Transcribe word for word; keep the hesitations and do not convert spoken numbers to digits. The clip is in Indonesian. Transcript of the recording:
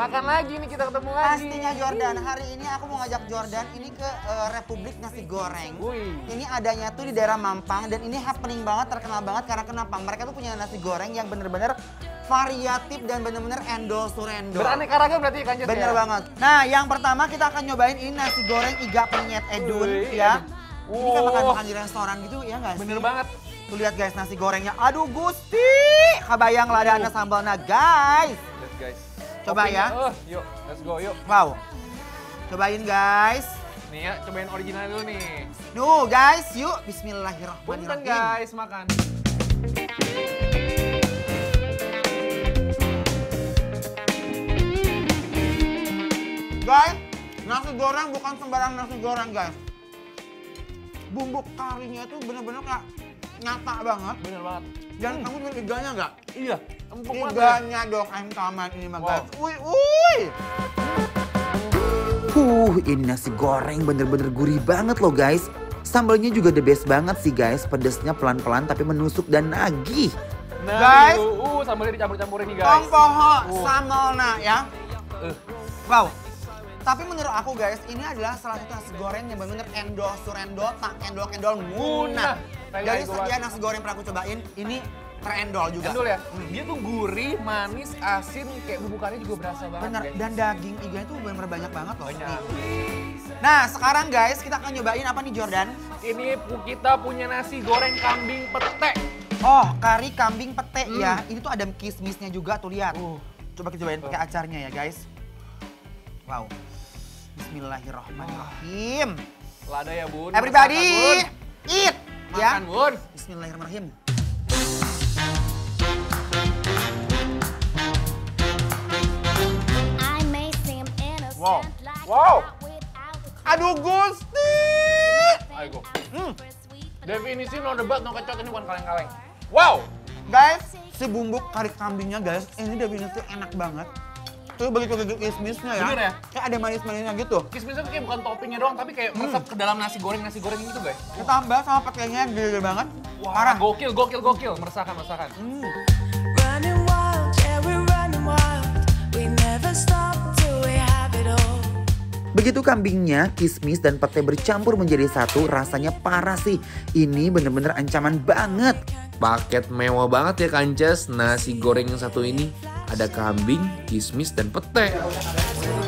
Makan lagi nih, kita ketemu lagi. Pastinya Jordan, hari ini aku mau ngajak Jordan ini ke uh, Republik Nasi Goreng. Wih. Ini adanya tuh di daerah Mampang dan ini happening banget, terkenal banget karena kenapa? Mereka tuh punya nasi goreng yang bener-bener variatif dan bener-bener endol surendol. Beraneka ragam berarti kan, Jess? Bener ya? banget. Nah, yang pertama kita akan nyobain ini nasi goreng iga penyet edun. Wih, Ya. edun. Ini kan Wow. makan-makan di restoran gitu ya nggak sih? Bener banget. Tuh lihat guys nasi gorengnya. Aduh Gusti, kabayang ladana sambalnya guys. Let's guys. Coba Oke, ya. Uh, yuk, let's go yuk. Wow. Cobain guys. Nih ya, cobain original dulu nih. Nuh guys, yuk Punten bismillahirrahmanirrahim. guys, makan. Guys, nasi goreng bukan sembarang nasi goreng guys. Bumbu karinya itu bener-bener kayak nyata banget. Bener banget. Dan kamu lihat iganya nggak? Iya, empuk banget. ya. Iganya dong ayam taman ini mah Wow. guys. Wih, wih. Huh, ini nasi goreng bener-bener gurih banget loh guys. Sambalnya juga the best banget sih guys. Pedesnya pelan-pelan tapi menusuk dan nagih. Nah, Guys. yuk. uh, sambalnya dicampur-campurin nih guys. Tong poho Uh. samolna ya. Uh. Wow. Tapi menurut aku guys, ini adalah salah satu nasi goreng yang benar-benar endol surendol, tak endol-endol munah. Kayak Dari gitu sekian banget. nasi goreng pernah aku cobain, ini terendol juga. Endol ya? Dia tuh gurih, manis, asin, kayak bumbu kari juga berasa banget. Bener, guys. dan daging iga itu benar-benar banyak banget loh. Banyak. Nih. Nah sekarang guys, kita akan nyobain apa nih Jordan? Ini pu- kita punya nasi goreng kambing pete. Oh, kari kambing pete Hmm. ya. Ini tuh ada kismisnya juga tuh lihat. Uh. Coba kita cobain Uh. pakai acarnya ya guys. Wow. Bismillahirrahmanirrahim. Lada ya bun. Everybody, Makan, eat bun. ya. Makan bun. Bismillahirrahmanirrahim. Wow. Wow. Aduh Gusti. Ayo go. Hmm. Definisi no debat, no kecot, ini bukan kaleng-kaleng. Wow. Guys, si bumbu kari kambingnya guys, ini definisi enak banget. Tuh begitu gigit kismisnya ya. Bener ya? Kayak ada manis-manisnya gitu. Kismisnya tuh kayak bukan toppingnya doang, tapi kayak meresap ke dalam nasi goreng-nasi goreng ini tuh guys. Ditambah sama petenya yang gede banget. Wah, Parah. gokil, gokil, gokil. Meresahkan, meresahkan. Hmm. Running wild, yeah we're running wild. We never stop till we have it all. Begitu kambingnya, kismis dan pete bercampur menjadi satu, rasanya parah sih. Ini bener-bener ancaman banget. Paket mewah banget ya Kances, nasi goreng yang satu ini. Ada kambing, kismis, dan pete.